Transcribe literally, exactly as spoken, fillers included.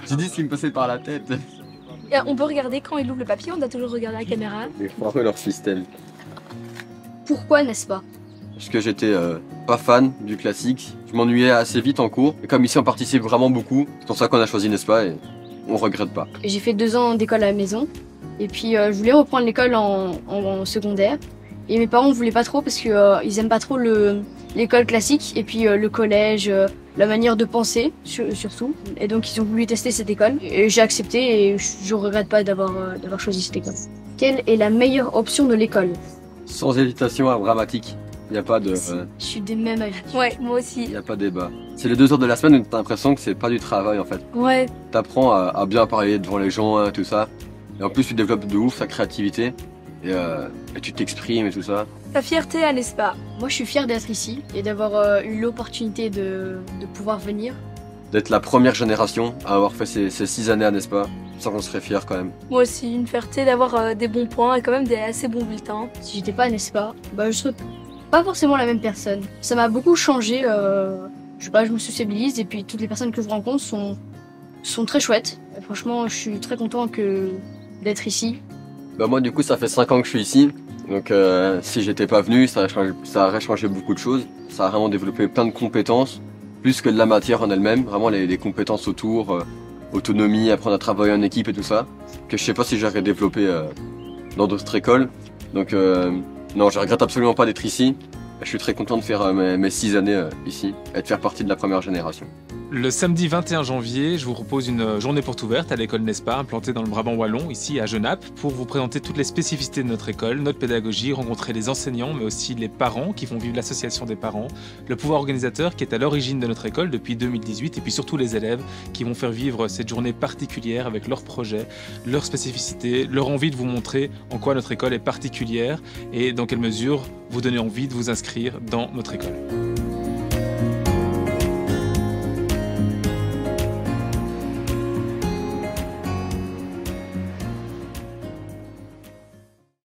J'ai dit ce qui me passait par la tête. Et on peut regarder quand il ouvre le papier, on doit toujours regarder la caméra. Ils foireux leur système. Pourquoi, n'est-ce pas? Parce que j'étais euh, pas fan du classique. Je m'ennuyais assez vite en cours. Et comme ici on participe vraiment beaucoup, c'est pour ça qu'on a choisi Nespa et on regrette pas. J'ai fait deux ans d'école à la maison. Et puis euh, je voulais reprendre l'école en, en, en secondaire. Et mes parents ne voulaient pas trop parce qu'ils euh, aiment pas trop l'école classique. Et puis euh, le collège, euh, la manière de penser sur, surtout. Et donc ils ont voulu tester cette école. Et j'ai accepté et je ne regrette pas d'avoir euh, d'avoir choisi cette école. Quelle est la meilleure option de l'école? Sans hésitation, à Dramatique. Il n'y a pas de... Euh, Je suis des mêmes avis. Ouais, moi aussi. Il n'y a pas de débat. C'est les deux heures de la semaine où t'as l'impression que c'est pas du travail en fait. Ouais. T'apprends à, à bien parler devant les gens, hein, tout ça. Et en plus tu développes de ouf ta créativité. Et, euh, et tu t'exprimes et tout ça. Ta fierté à Nespa. Moi je suis fière d'être ici et d'avoir euh, eu l'opportunité de, de pouvoir venir. D'être la première génération à avoir fait ces, ces six années à Nespa. Ça qu'on serait fier quand même. Moi aussi, une fierté d'avoir euh, des bons points et quand même des assez bons bulletins. Si j'étais pas à Nespa, bah je serais pas forcément la même personne. Ça m'a beaucoup changé. Euh, je sais pas, je me sociabilise et puis toutes les personnes que je rencontre sont, sont très chouettes. Et franchement, je suis très content que d'être ici. Bah moi du coup ça fait cinq ans que je suis ici. Donc euh, si j'étais pas venu, ça aurait, changé, ça aurait changé beaucoup de choses. Ça a vraiment développé plein de compétences. Plus que de la matière en elle-même. Vraiment les, les compétences autour. Euh, autonomie, apprendre à travailler en équipe et tout ça. Que je sais pas si j'aurais développé euh, dans d'autres écoles. Donc euh, non, je regrette absolument pas d'être ici. Je suis très content de faire euh, mes, mes six années euh, ici et de faire partie de la première génération. Le samedi vingt et un janvier, je vous propose une journée porte ouverte à l'école Nespa, implantée dans le Brabant wallon, ici à Genappe, pour vous présenter toutes les spécificités de notre école, notre pédagogie, rencontrer les enseignants, mais aussi les parents qui font vivre l'association des parents, le pouvoir organisateur qui est à l'origine de notre école depuis deux mille dix-huit, et puis surtout les élèves qui vont faire vivre cette journée particulière avec leurs projets, leurs spécificités, leur envie de vous montrer en quoi notre école est particulière et dans quelle mesure vous donner envie de vous inscrire dans notre école.